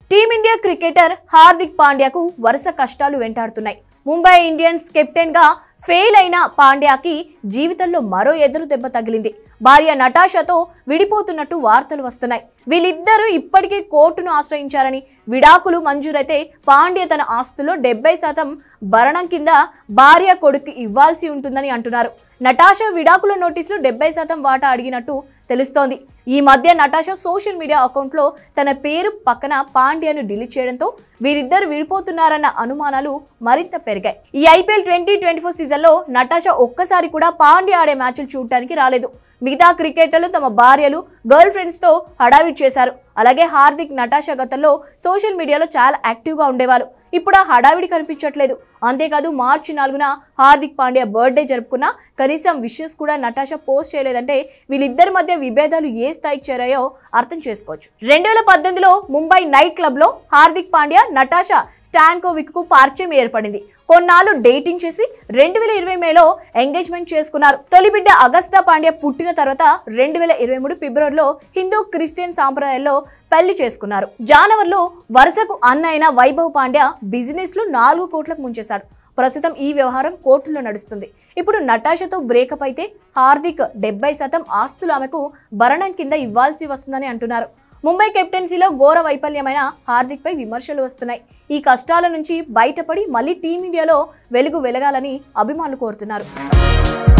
Team India cricketer Hardik పాండ్యాకు వరుస కష్టాలు వెంటాడుతున్నాయి. ముంబై ఇండియన్స్ కెప్టెన్ గా ఫెయిల్ అయిన పాండ్యాకి జీవితంలో మరో ఎదురు దెబ్బ తగిలింది. భార్య నటాషాతో విడిపోతున్నట్టు వార్తలు వస్తున్నాయి. వీళ్ళిద్దరూ ఇప్పటికే కోర్టును ఆశ్రయించారని, విడాకులు మంజూరైతే పాండ్య తన ఆస్తుల్లో 70% భరణం కింద భార్య కొడుకు ఇవ్వాల్సి ఉంటుందని అంటున్నారు. నటాషా విడాకుల నోటీసులో 70% వాటా అడిగినట్టు తెలుస్తోంది. ఈ మధ్య నటాషా సోషల్ మీడియా అకౌంట్లో తన పేరు పక్కన పాండ్యాను డిలీట్ చేయడంతో వీరిద్దరు విడిపోతున్నారన్న అనుమానాలు మరింత పెరిగాయి. ఈ ఐపీఎల్ 2024 సీజన్లో నటాషా ఒక్కసారి కూడా పాండ్యా ఆడే మ్యాచ్లు చూడటానికి రాలేదు. మిగతా క్రికెటర్లు తమ భార్యలు, గర్ల్ ఫ్రెండ్స్ తో హడావిడి చేశారు. అలాగే హార్దిక్, నటాషా గతంలో సోషల్ మీడియాలో చాలా యాక్టివ్ గా ఉండేవారు. ఇప్పుడు ఆ హడావిడి కనిపించట్లేదు. అంతేకాదు మార్చి 4న హార్దిక్ పాండ్యా బర్త్డే జరుపుకున్నా కనీసం విషెస్ కూడా నటాషా పోస్ట్ చేయలేదంటే వీళ్ళిద్దరి మధ్య విభేదాలు ఏ స్థాయికి చేరాయో అర్థం చేసుకోవచ్చు. 2018లో ముంబై నైట్ క్లబ్ లో హార్దిక్ పాండ్యా, నటాషా స్టాన్కోవిక్ కు పరిచయం ఏర్పడింది. కొన్నాళ్ళు డేటింగ్ చేసి 2020 మేలో ఎంగేజ్మెంట్ చేసుకున్నారు. తొలి బిడ్డ అగస్తా పాండ్యా పుట్టిన తర్వాత 2023 ఫిబ్రవరిలో హిందూ క్రిస్టియన్ సాంప్రదాయాల్లో పెళ్లి చేసుకున్నారు. జనవరిలో వరుసకు అన్న అయిన వైభవ్ పాండ్యా బిజినెస్ లో 4 కోట్లకు ముంచేశాడు. ప్రస్తుతం ఈ వ్యవహారం కోర్టులో నడుస్తుంది. ఇప్పుడు నటాషాతో బ్రేకప్ అయితే హార్దిక్ 70% ఆస్తులు ఆమెకు భరణం కింద ఇవ్వాల్సి వస్తుందని అంటున్నారు. ముంబై కెప్టెన్సీలో ఘోర వైఫల్యమైన హార్దిక్ పై విమర్శలు వస్తున్నాయి. ఈ కష్టాల నుంచి బయటపడి మళ్ళీ టీమిండియాలో వెలుగు వెలగాలని అభిమానులు కోరుతున్నారు.